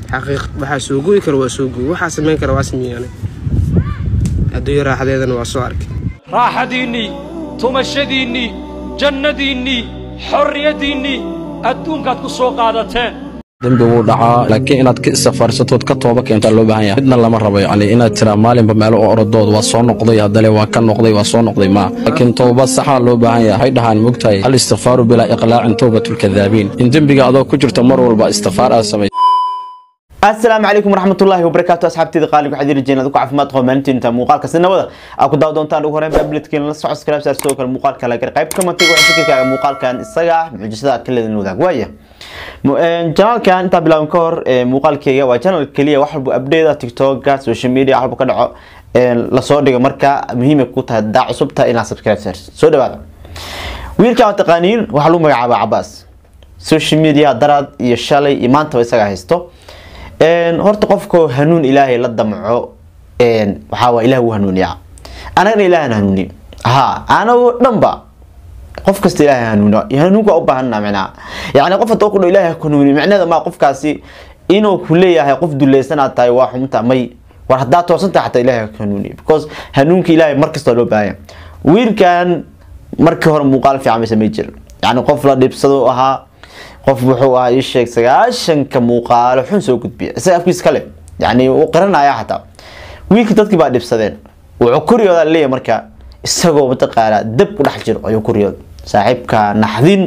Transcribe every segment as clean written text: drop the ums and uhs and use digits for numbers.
حقيق waxa soo gooy karo waa soo gooy waxa sameyn karo waa sameeyaan adoo raaxadeedana waa soo arkay raaxadiini tumashadiini jannadiini xorriyadiini adduunkaad ku soo qaadateen dambi wuu dhacaa laakiin inaad ka safarsatood ka tooba keenta loo baahan yahay midna lama rabo yani inaad tira maalinba meel oo orodood waa soo noqday hadale waa ka noqday waa soo noqday ma laakiin tooba sax loo baahan yahay dhahan mugtay al istighfaaru bila iqlaa'in tawbatul kadhaabin in dambiga adoo ku jirto mar walba istighfaar aad samay. السلام عليكم ورحمة الله وبركاته أصحابتي قالوا حدير الجنة ذوق عفمات قومنتي أنت مقال كسنة وذا أكو داودون تانو هرين بقبلت كين لسه عسكر بس أرسلوك المقال كلا قريب كمان تيجوا عشان كذا مقال كان الصياح معجزات كل ذي نوذا قوية جنال كان أنت بلا مكور مقال كيا وجنال كلية واحد بأبديت تيك توك جات سوشيال ميديا واحد بكرة لصور دقة مركا مهمة كوتها داع صبتها إلى سبسكرايب سيرش سو ده بعد ويركا تقانين وحلو مع عباس سوشيال ميديا دراد يشالي إيمان تويسها هستو horta qofko hanuun ilaahay la damco waxa waa ilaahay uu hanuuniyaa anaga ilaahay hanuuni anagu dhanba qof kasta ilaahay hanuuna hanuunka u baahanna macna yaani qof hadoo ku ilaahay hanuuni macnaheedu ma qofkaasi inuu ku leeyahay qof duleysana tahay waa xumta may war hadaa toosanta xataa ilaahay hanuuni because hanuunka ilaahay markasta loo baahan wiilkan markii hore muuqaal fiican ma sameeyay jir yaani qof la dhibsado ahaa qof wuxuu ahaa sheeg sagaashanka muuqaalo xun soo gudbiya isaga afkiis kale yani uu qaranaya xataa wiilka dadkii baa dhibsadeen wuxuu kuriyooda leeyahay marka isagoo mataqaala dab ku dhex jiro ayuu kuriyood saaxiibka naxdin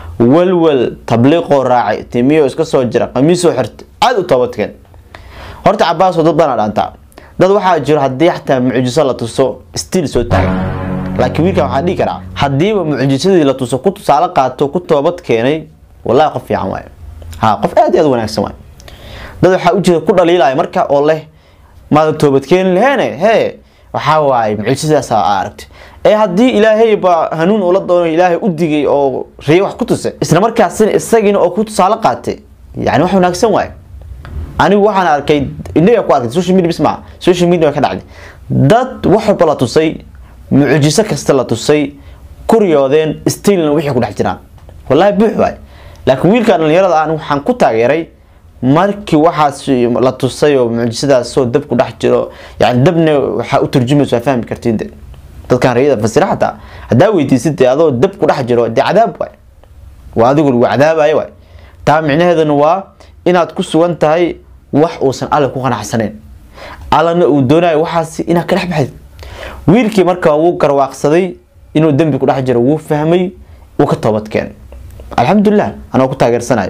walwal tabliiqo raacay timiyo iska soo jira qamiis oo xirtay aad u toobadkeen horta cabaas oo dad bana dhaanta dad waxa jiro hadii xataa mucjiso la tuso stiil soo taagan laakiin wiilka waxa dhigi karaa hadii mucjisadii la tuso ku tusaale qaato ku toobad keenay والله قف يا عمي قف آدي أدو ناكسن واي دادو waxaa u jeeda ku dhaliilay marka oo leh ma toobad keen leene waxa waay mucjisaas aragtay hadii ilaahay ba hanuun oo la doono ilaahay u digay oo riyo wax ku tusay isla markaas isagina oo ku tusaale qaatay yani wax wanaagsan waay anigu waxaan arkay inay ku arkay social media ka dhacday dad wax bala tusay mucjiso kasta la tusay kuryoodeen stiilna wixii ku dhex jiraan wallahi buux waay laakiin wiilkan dhalinyarada aan waxaan ku taageeray markii waxaas la tusay oo mucjisadaas soo dab ku dhex jiro yani dabna waxa u turjumayso fahmi kartiin dadkan riyada fasiraxta hadaa weydiisid adoo dab ku dhex jiro cadaab waay waa adigu lagu cadaabayo waay taa micnaheeduna waa inaad ku sugan tahay wax uusan alle ku qanacsaneen allana uu doonayo waxaas inaad ka dhex baxid wiilkii marka uu garwaaqsaday inuu dambi ku dhex jiro wuu fahmay uu ka toobad keenay الحمد لله أنا كنت أجر سنة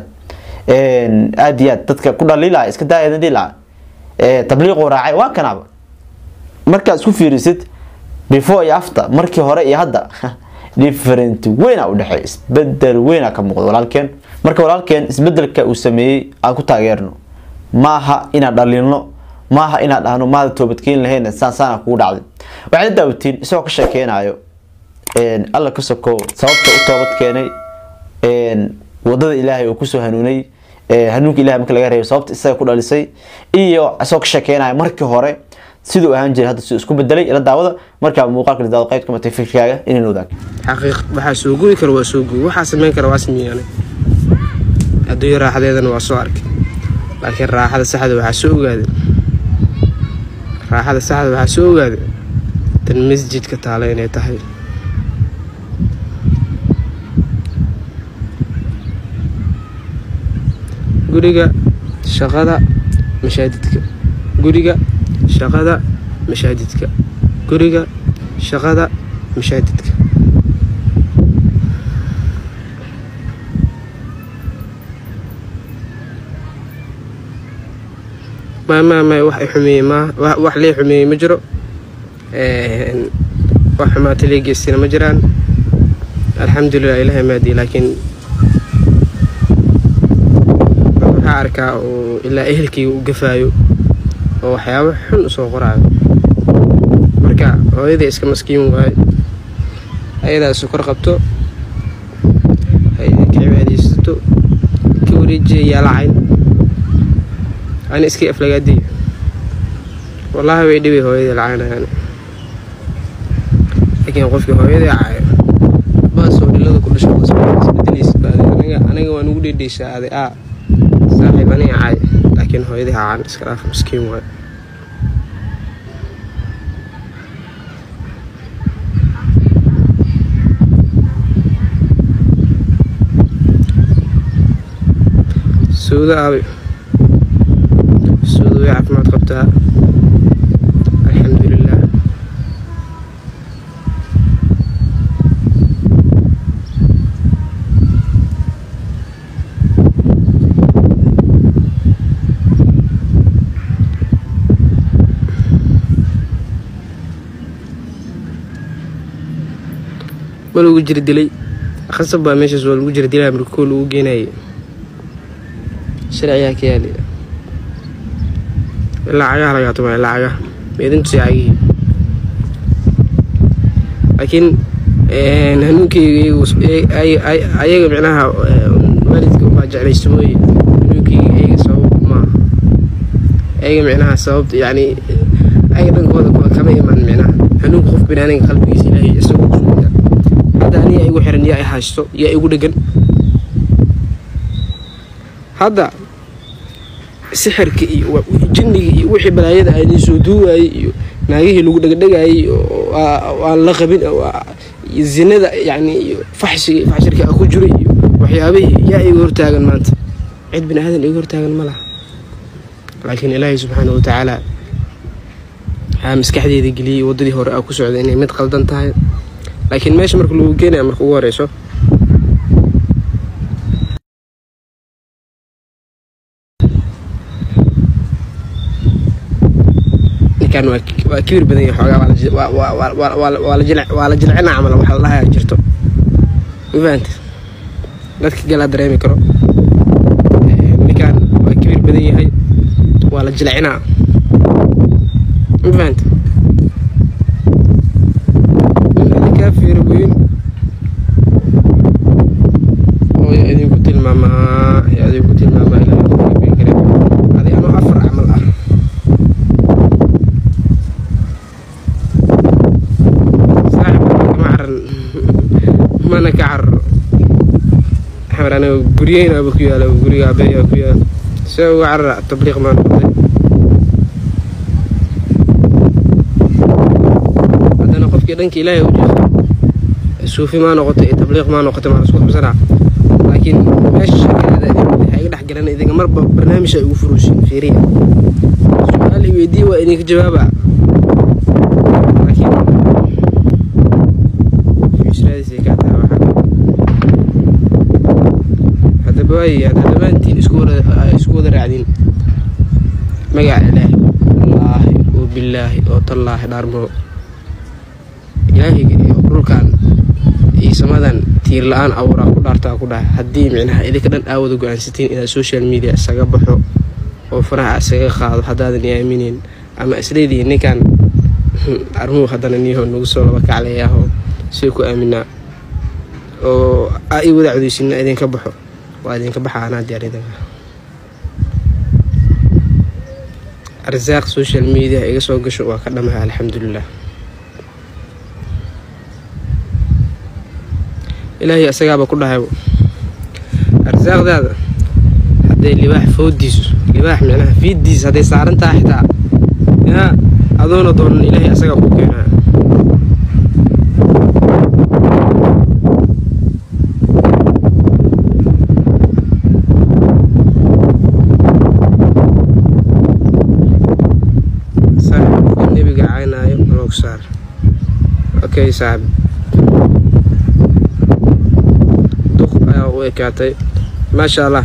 أديات تذكر كل ليلة إسكت داية ليلة تبليغ وراعي وكناب مركز سوفي ريست before after مركي هراء يهدا different وين أود حيس بدل وين كم ولكن مركي ولكن بدل كأسمي أنا كنت أجرنه ماها إن دليلنا ماها إن أنا ما توبتكين لهنا سنة كود عادي وعند دوتين سوق الشكين عيو الله كسكو صوت توبتكيني wadada ilaahay oo ku soo hanuunay hanuunka ilaahay marka laga reeyo sababta isaga ku dhalisay iyo asoo ka shaqeynay markii hore sidoo ahaan jiray hadda isku bedelay ila daawada marka muuqaalka daawada qaybta kuma fikirkaaga inay wadaag xaqiiq waxa soo gooy karo waa soo gooy waxa sameyn karo waa sameeyaan adoo raaxadeedana waa soo arkay laakiin raaxada saxda waxa soo ogaaday tan masjidka taala inay tahay guriga shaqada mashaadidka guriga shaqada mashaadidka guriga shaqada mashaadidka ما wax xumay ma wax lee xumay ma jiro wax ma taleegeysina ma jiraan alxamdulillah ilaahay maadi laakiin arka oo ilaa ehelkii uu gafaayo oo waxyaabo xun soo qoraayo marka hooyada iska maskiin waay ayada sokor qabto ay cibaadaysto ka wareejiya lacayn aan iska aflagaadi wallahi way dhibay hooyada lacaynayaan laakiin qofkii hooyada caayo baas oo dhilada ku dhashay isbedeliis aniga waan ugu dheedheysaaday صاحب أنا عاي laakiin hooyadii hacaan iska dhaaf miskiin waay سودا أبي سودا يعرف ما تقبتها الحمد لله ولو جرد لي خصب ماشي ولو جرد لي مركول وجيناي شرعيها كيالي إلا عياها لا يعطوا إلا عياها بيدن تسيعيه لكن هنوكي أي معناها والدك وما جعل يسوي هنوكي أي صوب ما أي معناها صوب يعني أي بنك هذا كما يمان معناها هنوك خوف بنانين قلبي إلهي يسوي هذا أني أي وحرن يا حاجته يا يقول دقن هذا سحرك جني وحي بلايدا أي سودو أي ناقيه لو دقدق أي والله خبين الزنا يعني فحشرك أكو جري وحيابي يا يقول تاجن مانت عد بن هذا يقول تاجن ملا لكن الله سبحانه وتعالى مسكحدي ذي قلي ودي هور أكو سعودي مد قلدن تاي لكن ماشي مركلو جينا مركو وريسو كان كبير بدني حوجا ولا جلعنا عمل وحلا الله جرتو فهمت dadka gala dareemi karo ninkan waa kibir badan yahay waa la jilcina fahant kafir weyn oo idinku tilmaama ila qofkii kale hadi ama afar amal ah mana kacar أنا قريين أبو كيالا وقري أبي أبو كيالا سووا عرّ تبليغ ما نقطع هذا نقف كده إنك لا يوجد سوفي ما نقطع تبليغ ما نقطع ما نسقط بسرعة لكن ماشي هذا هيقدر حق لنا إذا مر برنامج يوفروش في ريا سؤال يدي وإنك جوابه لكن في إسرائيل سيكات باي هذا دمانتين اسكود راعدين مقع إلهي الله وبالله وطالله دارمو إلهي يقول كان يسمادان تير الآن أو راكو دارتا كودا هدي معناها إذا كدن آودو قوان ستين إلى السوشيال ميديا اساقا بحو وفرها اساقا خاضو حدادن يامينين أما إسريدي إني كان أرمو خدانا نيهو نقصو لبك عليهو سيكو آمنا وآي ودعو ديسينا إذن كبحو وادين كبحا أنا دياري ده أرزاق سوشيال ميديا إيجاسو قشوا وكلامها الحمد لله إلهي أسقابه كلها هو أرزاق ده هذا اللباح فوديس لباح معناها في ديس هذا صارن تحت يا أظن إلهي أسقابه كنا اوكي صاحب دخ ويكاتي ما شاء الله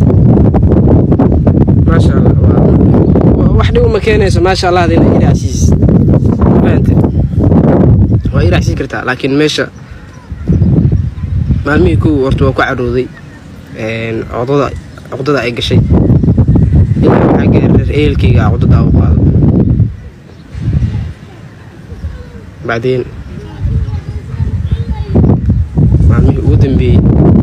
ما شاء الله وحدي وما كانيس ما شاء الله هذه الى عسيس فهمت وإلى عسيس كرتا لكن ماشا مالمي كو ورتو كو عرودي ان عقدada ay gashay waxa geerar eelkayga caqdada u qaado بعدين معمي ودن بي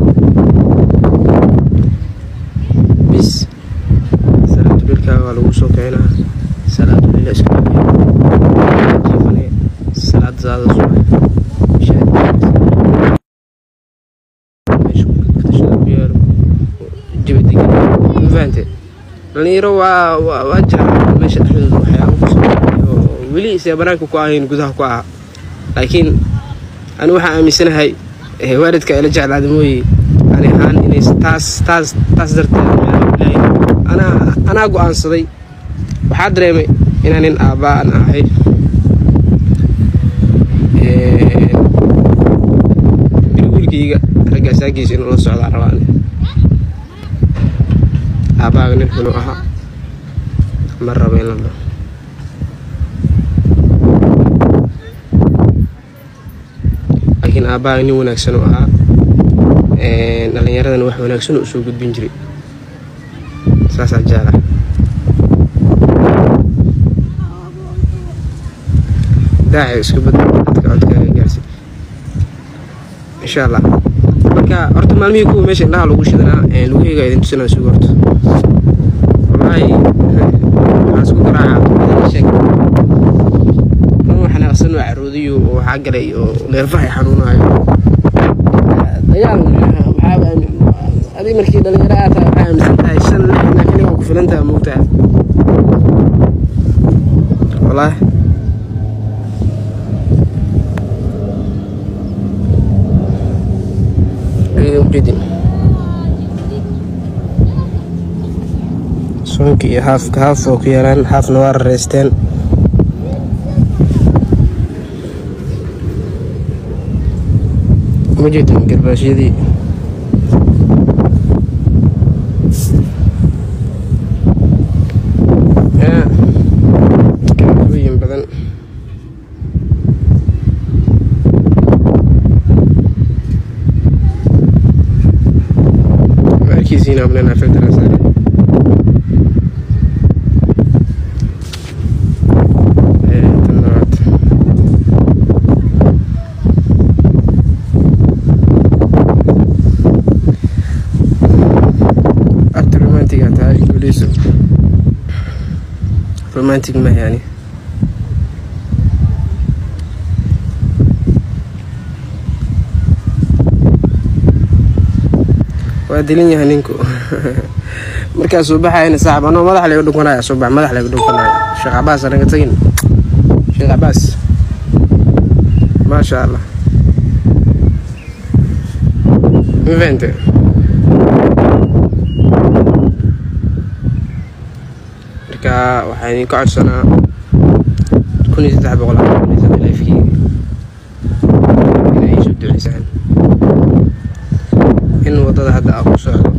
بس صلاة بالكا ولو سوكينا صلاة بالله اسكابي جيفاني صلاة زاد الصبح شاهد ماشي كتشد بيارو جبت دقيقة مفانتي dhalinyaro waa jira meesha dhexdooda waxyaabo ku soo weli si banaanka ku ahayn gudaha ku ah laakiin anigu waxaan aaminsanahay waalidka ila jeclaada mooyee ani ahaan inay taas darteed ana go'aansaday waxaa dareemay inaan nin aabaan ahay wiilkayga ragga saagiisa inuu la socdaa rabaan aabaaga nin xunu ahaa ma rabo in la dhaho laakiin aabaaga nin wanaagsan u ahaa dhalinyaradana wax wanaagsan u soo gudbin jiray saasaa jeclahay daaci isku badal dadka codkaaga gaarsi insha allah marka horta maalmihii kuwa meesha indhaha lagu shidanaa lugahayga idin tusinaa sugu horto wallaahi waxaan isku garaacaa sheeg waxaan aqsan waa caroodiyo oo waxaa galay oo neerfaha ay xanuunayo dagaal waxaa adii markii dhalinyaro aad tahay waxaa aaminsan tahay 5 6 kaliya oo ku filan tahay moogtahay wallaahi جدي سونكي هاف وكيران هاف نوار ريستين موجود من قرباش يدي كوين بدن كيسينا بلنا في الدراسة تنوات أكتر رومانتيك هتاعي بوليسو رومانتيك ما يعني وادلين يهنينكو مركز صباح هنا صاحب أنا ما دخل يقولون كنا صباح ما دخل يقولون كنا شيخ عباس أنا قلتين شيخ عباس ما شاء الله فينتي مركا وحين قعد سنة كوني تتعب غلط ليس لا في يعيش الدعسان إن وضد هذا أبو سعد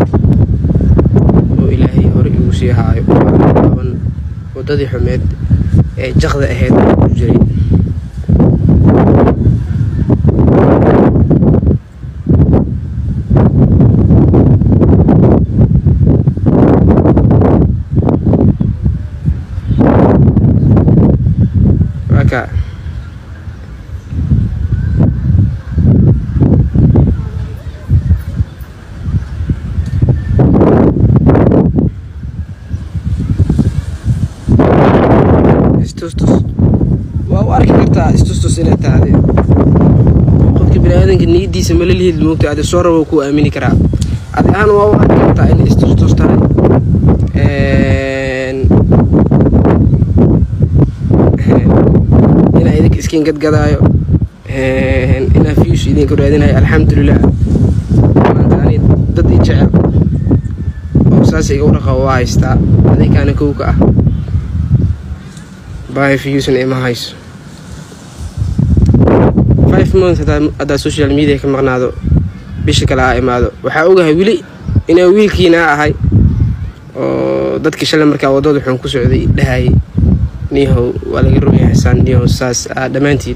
وإلهي هرئي وسيها يقول وضد حميد جغد أهيد جري وكا وأركي كرتا استوستوس إلى تادي قد كبر هذا كني دي سمل اللي الموت هذا صورة وكو أميني كرا هذا أنا وأركي كرتا إن استوستوس تاني إن هيدك إسكين قد قضايو إن فيش إذا كبر هذا الحمد لله أنا ضد يجعل وأساسي أورقة وايستا هذا كان كوكا باي فيوسن إما هايس 5 months هذا social media كم مغنادو بشكل عام هذا وحاوجها ويلي إنه ويلكينا هاي ضد كشلة مركا وضد حن كسعودي لهاي نيهو ولا جروي حسن نيهو ساس دمانتين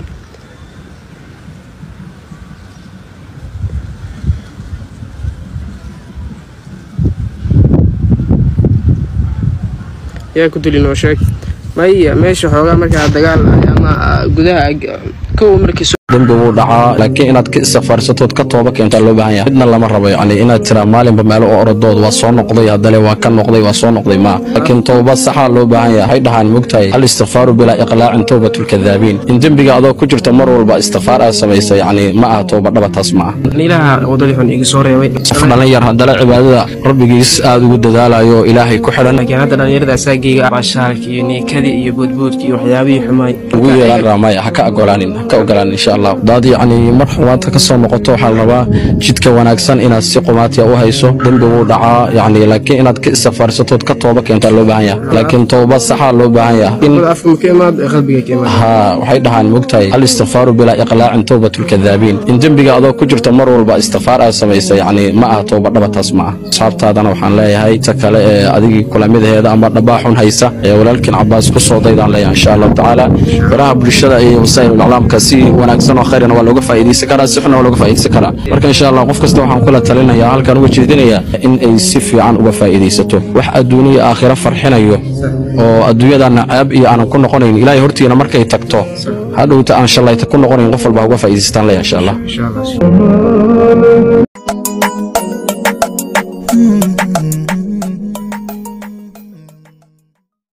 يا كنت لي نوشك ما هي ماشي حوالي مركا دجال أما جودها كو مركز dembi wuu dhacaa laakiin inaad ka istighfaarsatood ka tooba keentaa loo baahan yahay midna lama rabo yani inaad tiraa maalinba meelo oo orodood waa soo noqday haddale waa ka noqday waa soo noqday ma laakiin tooba saxaa loo baahan yahay hay dhahaan mogtahay al istighfaaru bilaa iqlaacin tawbatul kadaabiin in dembiga adoo ku jirta mar walba istighfaar aad samaysay yani ma aha tooba dhaba taas ma aha ilaaha wadadii xun iga soo reebay qof dhalinyar haddale cibaadada rabbigiis aad ugu dadaalayo ilaahay ku xidhan laakiin hadda dhalinyarada asaagayga baashaalka iyo niikadii iyo boodboodka iyo waxyaabihii xumaay ugu yeelan raamaya ha ka ogolaanin insha Allah daad yani mar xumaanta ka soo noqoto waxa la rabaa jidka wanaagsan inaad si qumaatiya u hayso dembi wuu dhacaa yani laakiin inaad ka istighfaarsatood ka tooba keentaa loo baahan yahay laakiin tooba saxaa loo baahan yahay in afka ka imaad qalbiga ka imaad ha waxay dhahaan mogtahay al istighfaaru bilaa iqlaacin tawbatul kadaabiin in dembiga adoo ku jirta mar walba istighfaar aad samaysay yani ma aha tooba dhaba taas ma aha saabtaadana waxaan leeyahay ta kale ee adigii kula midaheeda ama dhabaaxun haysa ee walaalkiin Cabbaas ku soo daydaan leeyahay insha Allah taala baraha bulshada iyo wasaa'il iclaamka si wanaagsan oo khayrna waa looga faa'iideysan karaa si xun waa looga faa'iideysan karaa marka insha Allah qof kasta waxaan kula talinayaa halkan uga jeedinayaa in ay si fiican uga faa'iideysato wax adduuniya aakhira farxinayo oo adduunyada nacaab iyo aan ku noqonayn ilaahay hortiina markay tagto hadhowta aan shalayta ku noqonayn qof walba uga faa'iideystaan leeyahay insha Allah